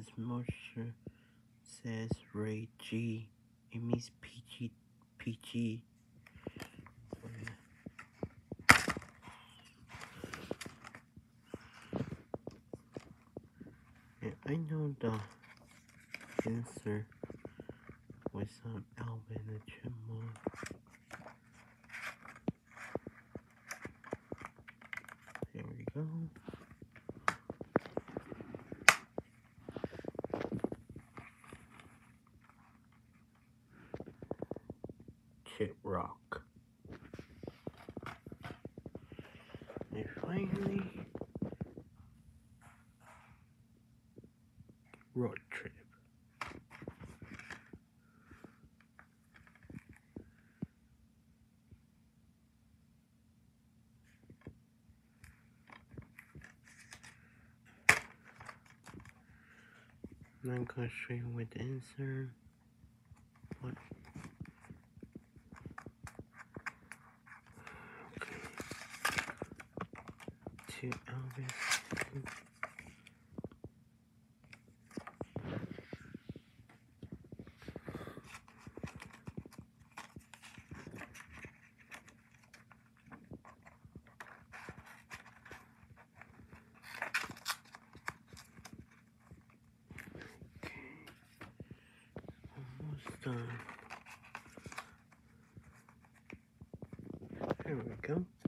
As Mosher says Ray G. It means PG. And I know the answer with some Alvin and Chipmunk. There we go. Kid Rock. And finally, Road Trip. Not go straight with the answer. What? Okay. To Elvis. Almost done. There we go.